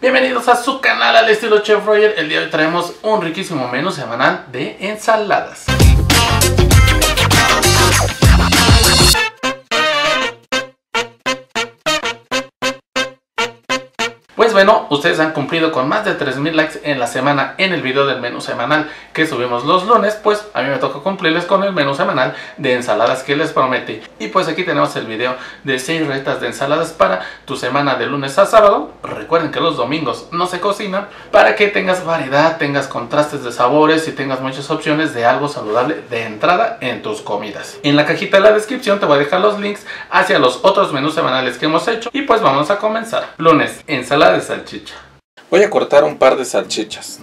Bienvenidos a su canal al estilo Chef Roger. El día de hoy traemos un riquísimo menú semanal de ensaladas. Pues bueno, ustedes han cumplido con más de 3000 likes en la semana en el video del menú semanal que subimos los lunes. Pues a mí me toca cumplirles con el menú semanal de ensaladas que les prometí. Y pues aquí tenemos el video de 6 recetas de ensaladas para tu semana de lunes a sábado. Recuerden que los domingos no se cocina, para que tengas variedad, tengas contrastes de sabores y tengas muchas opciones de algo saludable de entrada en tus comidas. En la cajita de la descripción te voy a dejar los links hacia los otros menús semanales que hemos hecho. Y pues vamos a comenzar. Lunes, ensalada de salchicha. Voy a cortar un par de salchichas.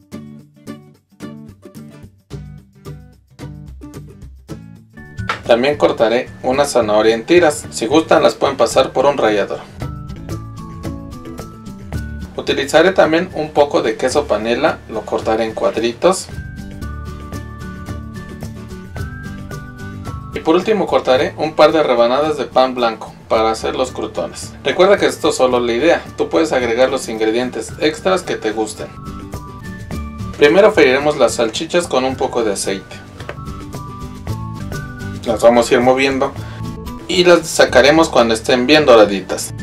También cortaré una zanahoria en tiras. Si gustan las pueden pasar por un rallador. Utilizaré también un poco de queso panela. Lo cortaré en cuadritos. Y por último cortaré un par de rebanadas de pan blanco para hacer los crutones. Recuerda que esto es solo la idea, tú puedes agregar los ingredientes extras que te gusten. Primero freiremos las salchichas con un poco de aceite. Las vamos a ir moviendo y las sacaremos cuando estén bien doraditas.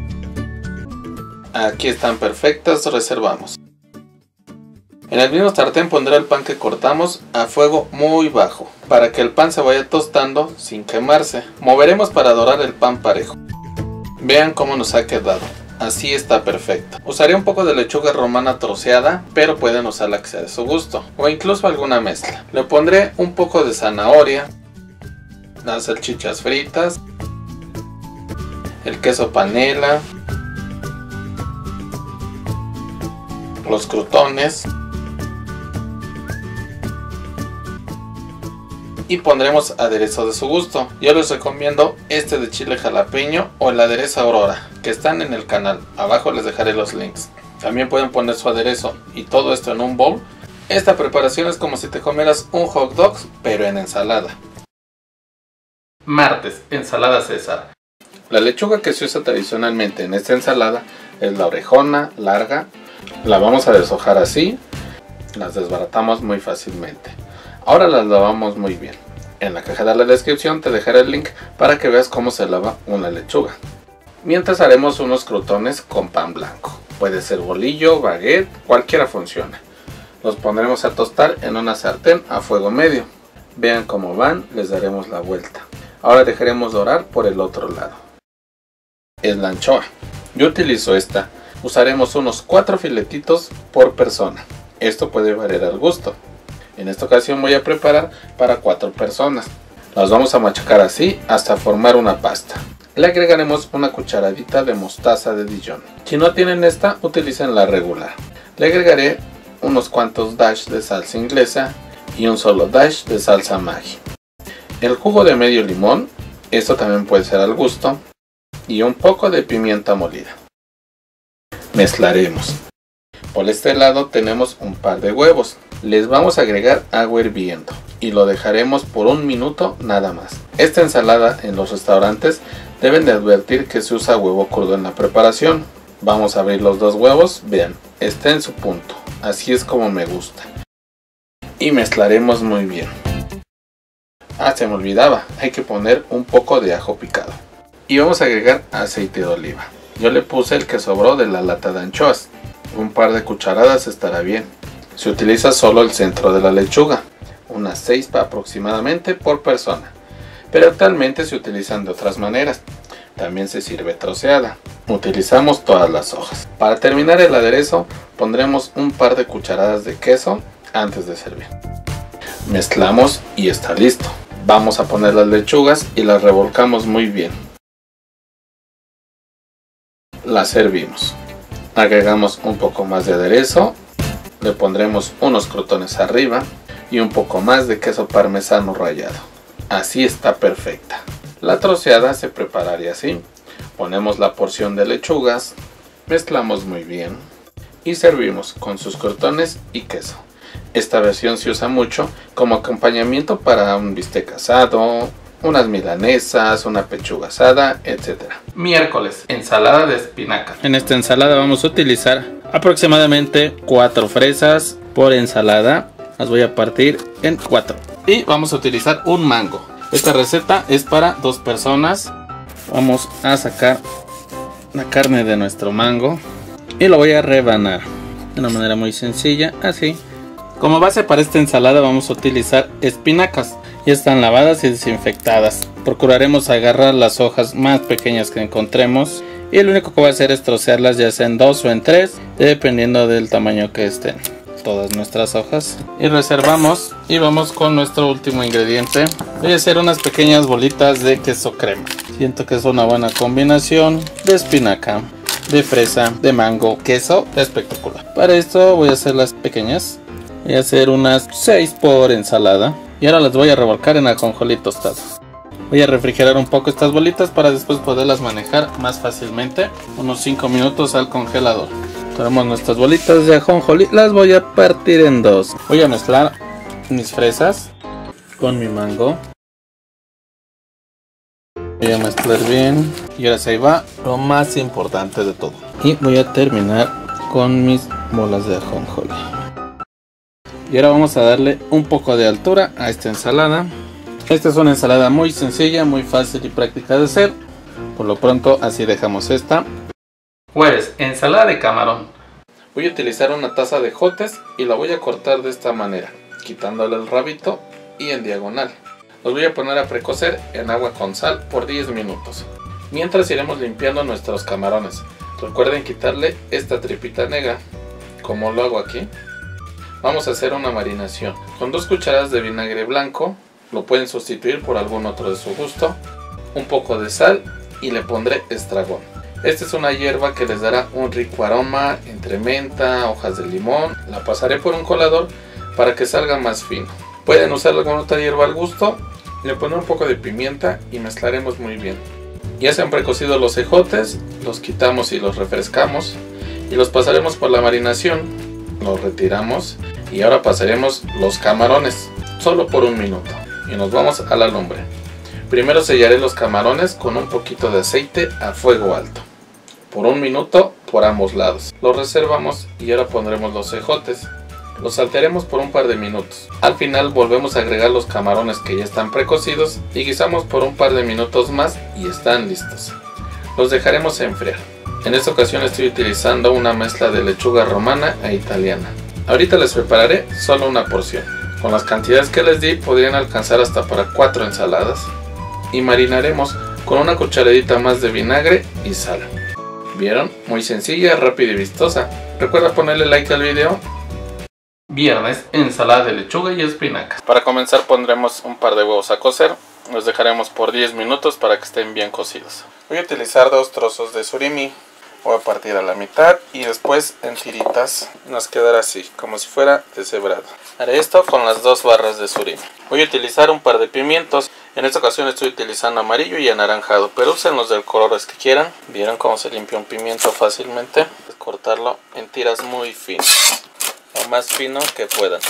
Aquí están perfectas, reservamos. En el mismo sartén pondré el pan que cortamos a fuego muy bajo, para que el pan se vaya tostando sin quemarse. Moveremos para dorar el pan parejo. Vean cómo nos ha quedado, así está perfecto. Usaré un poco de lechuga romana troceada, pero pueden usar la que sea de su gusto, o incluso alguna mezcla. Le pondré un poco de zanahoria, las salchichas fritas, el queso panela, los crutones, y pondremos aderezo de su gusto. Yo les recomiendo este de chile jalapeño o el aderezo Aurora, que están en el canal. Abajo les dejaré los links. También pueden poner su aderezo y todo esto en un bowl. Esta preparación es como si te comieras un hot dog, pero en ensalada. Martes, ensalada César. La lechuga que se usa tradicionalmente en esta ensalada es la orejona larga. La vamos a deshojar así. Las desbaratamos muy fácilmente. Ahora las lavamos muy bien. En la caja de la descripción te dejaré el link para que veas cómo se lava una lechuga. Mientras haremos unos crutones con pan blanco. Puede ser bolillo, baguette, cualquiera funciona. Los pondremos a tostar en una sartén a fuego medio. Vean cómo van, les daremos la vuelta. Ahora dejaremos dorar por el otro lado. Es la anchoa. Yo utilizo esta. Usaremos unos 4 filetitos por persona. Esto puede variar al gusto. En esta ocasión voy a preparar para 4 personas. Las vamos a machacar así hasta formar una pasta. Le agregaremos una cucharadita de mostaza de Dijon. Si no tienen esta, utilicen la regular. Le agregaré unos cuantos dash de salsa inglesa y un solo dash de salsa Maggi. El jugo de medio limón, esto también puede ser al gusto, y un poco de pimienta molida. Mezclaremos. Por este lado tenemos un par de huevos. Les vamos a agregar agua hirviendo y lo dejaremos por 1 minuto nada más. Esta ensalada en los restaurantes deben de advertir que se usa huevo crudo en la preparación. Vamos a abrir los 2 huevos, vean, está en su punto, así es como me gusta. Y mezclaremos muy bien. Ah, se me olvidaba, hay que poner un poco de ajo picado. Y vamos a agregar aceite de oliva. Yo le puse el que sobró de la lata de anchoas. Un par de cucharadas estará bien. Se utiliza solo el centro de la lechuga, unas 6 aproximadamente por persona, pero actualmente se utilizan de otras maneras. También se sirve troceada. Utilizamos todas las hojas. Para terminar el aderezo pondremos un par de cucharadas de queso antes de servir. Mezclamos y está listo. Vamos a poner las lechugas y las revolcamos muy bien. Las servimos. Agregamos un poco más de aderezo. Le pondremos unos crutones arriba y un poco más de queso parmesano rallado. Así está perfecta. La troceada se prepararía así. Ponemos la porción de lechugas, mezclamos muy bien y servimos con sus crutones y queso. Esta versión se usa mucho como acompañamiento para un bistec asado, unas milanesas, una pechuga asada, etc. Miércoles, ensalada de espinaca. En esta ensalada vamos a utilizar aproximadamente 4 fresas por ensalada. Las voy a partir en 4. Y vamos a utilizar un mango. Esta receta es para 2 personas. Vamos a sacar la carne de nuestro mango y lo voy a rebanar de una manera muy sencilla, así. Como base para esta ensalada vamos a utilizar espinacas. Ya están lavadas y desinfectadas. Procuraremos agarrar las hojas más pequeñas que encontremos y lo único que voy a hacer es trocearlas ya sea en 2 o en 3, dependiendo del tamaño que estén todas nuestras hojas. Y reservamos y vamos con nuestro último ingrediente. Voy a hacer unas pequeñas bolitas de queso crema. Siento que es una buena combinación de espinaca, de fresa, de mango, queso, espectacular. Para esto voy a hacer las pequeñas. Voy a hacer unas 6 por ensalada. Y ahora las voy a revolcar en ajonjolí tostado. Voy a refrigerar un poco estas bolitas para después poderlas manejar más fácilmente. Unos 5 minutos al congelador. Tenemos nuestras bolitas de ajonjolí. Las voy a partir en 2. Voy a mezclar mis fresas con mi mango. Voy a mezclar bien. Y ahora se va lo más importante de todo. Y voy a terminar con mis bolas de ajonjolí. Y ahora vamos a darle un poco de altura a esta ensalada. Esta es una ensalada muy sencilla, muy fácil y práctica de hacer. Por lo pronto así dejamos esta. Jueves, ensalada de camarón. Voy a utilizar una taza de ejotes y la voy a cortar de esta manera, quitándole el rabito y en diagonal. Los voy a poner a precocer en agua con sal por 10 minutos. Mientras iremos limpiando nuestros camarones. Recuerden quitarle esta tripita negra, como lo hago aquí. Vamos a hacer una marinación con 2 cucharadas de vinagre blanco, lo pueden sustituir por algún otro de su gusto, un poco de sal y le pondré estragón. Esta es una hierba que les dará un rico aroma entre menta, hojas de limón. La pasaré por un colador para que salga más fino. Pueden usar alguna otra hierba al gusto, le pondré un poco de pimienta y mezclaremos muy bien. Ya se han precocido los ejotes, los quitamos y los refrescamos y los pasaremos por la marinación. Los retiramos y ahora pasaremos los camarones solo por 1 minuto y nos vamos a la lumbre. Primero sellaré los camarones con un poquito de aceite a fuego alto por 1 minuto por ambos lados. Los reservamos y ahora pondremos los ejotes. Los saltearemos por un par de minutos. Al final volvemos a agregar los camarones que ya están precocidos y guisamos por un par de minutos más y están listos. Los dejaremos enfriar. En esta ocasión estoy utilizando una mezcla de lechuga romana e italiana. Ahorita les prepararé solo una porción. Con las cantidades que les di podrían alcanzar hasta para 4 ensaladas. Y marinaremos con una cucharadita más de vinagre y sal. ¿Vieron? Muy sencilla, rápida y vistosa. Recuerda ponerle like al video. Viernes, ensalada de lechuga y espinacas. Para comenzar pondremos un par de huevos a cocer. Los dejaremos por 10 minutos para que estén bien cocidos. Voy a utilizar 2 trozos de surimi. Voy a partir a la mitad y después en tiritas. Nos quedará así, como si fuera deshebrado. Haré esto con las 2 barras de surimi. Voy a utilizar un par de pimientos. En esta ocasión estoy utilizando amarillo y anaranjado, pero usen los del colores que quieran. ¿Vieron cómo se limpia un pimiento fácilmente? Cortarlo en tiras muy finas, lo más fino que puedan.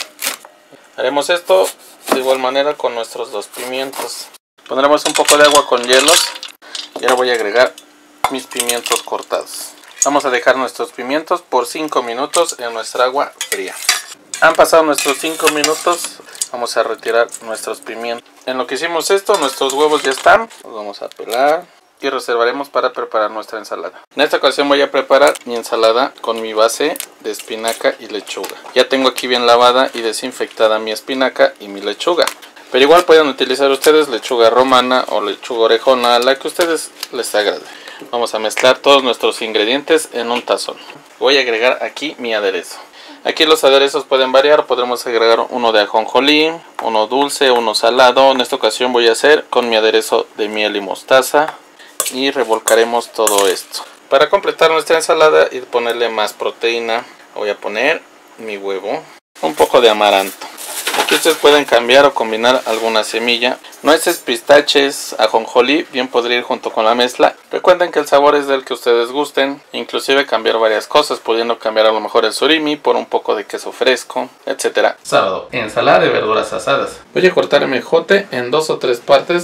Haremos esto de igual manera con nuestros 2 pimientos. Pondremos un poco de agua con hielos y ahora voy a agregar mis pimientos cortados. Vamos a dejar nuestros pimientos por 5 minutos en nuestra agua fría. Han pasado nuestros 5 minutos. Vamos a retirar nuestros pimientos. En lo que hicimos esto, nuestros huevos ya están. Los vamos a pelar y reservaremos para preparar nuestra ensalada. En esta ocasión voy a preparar mi ensalada con mi base de espinaca y lechuga. Ya tengo aquí bien lavada y desinfectada mi espinaca y mi lechuga. Pero igual pueden utilizar ustedes lechuga romana o lechuga orejona, la que a ustedes les agrade. Vamos a mezclar todos nuestros ingredientes en un tazón. Voy a agregar aquí mi aderezo. Aquí los aderezos pueden variar, podremos agregar uno de ajonjolí, uno dulce, uno salado. En esta ocasión voy a hacer con mi aderezo de miel y mostaza. Y revolcaremos todo esto. Para completar nuestra ensalada y ponerle más proteína, voy a poner mi huevo, un poco de amaranto. Aquí ustedes pueden cambiar o combinar alguna semilla. Nueces, pistaches, ajonjolí, bien podría ir junto con la mezcla. Recuerden que el sabor es del que ustedes gusten. Inclusive cambiar varias cosas, pudiendo cambiar a lo mejor el surimi por un poco de queso fresco, etc. Sábado, ensalada de verduras asadas. Voy a cortar mi ejote en 2 o 3 partes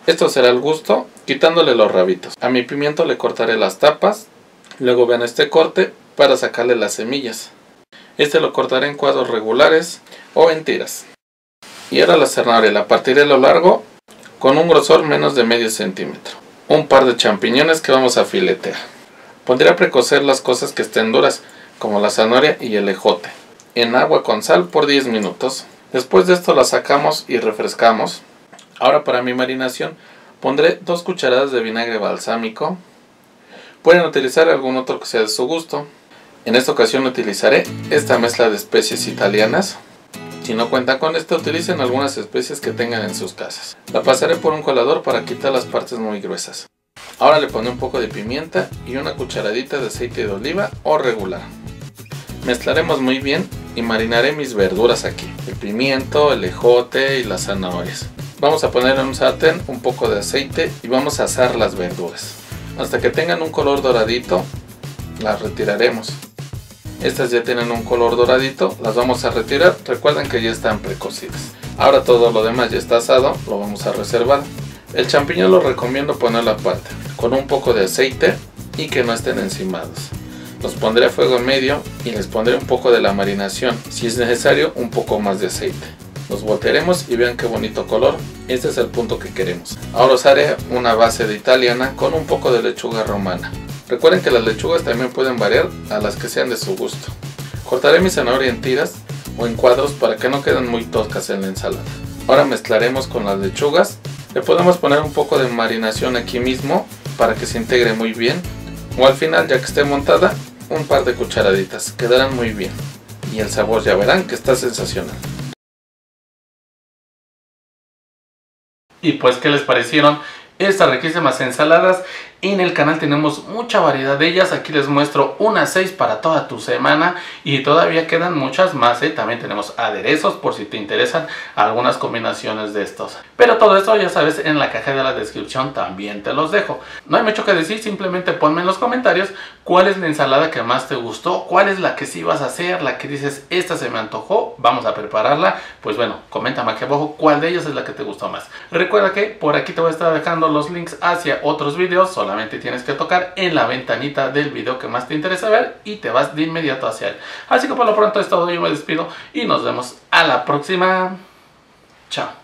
Esto será al gusto, quitándole los rabitos. A mi pimiento le cortaré las tapas, luego vean este corte para sacarle las semillas. Este lo cortaré en cuadros regulares o en tiras. Y ahora la zanahoria la partiré a lo largo con un grosor menos de medio centímetro. Un par de champiñones que vamos a filetear. Pondré a precocer las cosas que estén duras, como la zanahoria y el ejote, en agua con sal por 10 minutos. Después de esto la sacamos y refrescamos. Ahora para mi marinación pondré 2 cucharadas de vinagre balsámico. Pueden utilizar algún otro que sea de su gusto. En esta ocasión utilizaré esta mezcla de especies italianas. Si no cuentan con esta, utilicen algunas especies que tengan en sus casas. La pasaré por un colador para quitar las partes muy gruesas. Ahora le pondré un poco de pimienta y una cucharadita de aceite de oliva o regular. Mezclaremos muy bien y marinaré mis verduras aquí. El pimiento, el ejote y las zanahorias. Vamos a poner en un sartén un poco de aceite y vamos a asar las verduras. Hasta que tengan un color doradito, las retiraremos. Estas ya tienen un color doradito, las vamos a retirar. Recuerden que ya están precocidas. Ahora todo lo demás ya está asado, lo vamos a reservar. El champiñón lo recomiendo ponerlo aparte, con un poco de aceite y que no estén encimados. Los pondré a fuego medio y les pondré un poco de la marinación, si es necesario un poco más de aceite. Los voltearemos y vean qué bonito color, este es el punto que queremos. Ahora os haré una base de italiana con un poco de lechuga romana. Recuerden que las lechugas también pueden variar a las que sean de su gusto. Cortaré mi zanahoria en tiras o en cuadros para que no queden muy toscas en la ensalada. Ahora mezclaremos con las lechugas. Le podemos poner un poco de marinación aquí mismo para que se integre muy bien. O al final, ya que esté montada, un par de cucharaditas. Quedarán muy bien. Y el sabor ya verán que está sensacional. Y pues, ¿qué les parecieron estas riquísimas ensaladas? En el canal tenemos mucha variedad de ellas. Aquí les muestro unas 6 para toda tu semana. Y todavía quedan muchas más, ¿eh? También tenemos aderezos por si te interesan algunas combinaciones de estos. Pero todo esto ya sabes, en la caja de la descripción también te los dejo. No hay mucho que decir, simplemente ponme en los comentarios cuál es la ensalada que más te gustó. Cuál es la que sí vas a hacer, la que dices, esta se me antojó, vamos a prepararla. Pues bueno, coméntame aquí abajo cuál de ellas es la que te gustó más. Recuerda que por aquí te voy a estar dejando los links hacia otros videos. Solamente tienes que tocar en la ventanita del video que más te interesa ver y te vas de inmediato hacia él. Así que por lo pronto es todo, yo me despido y nos vemos a la próxima. Chao.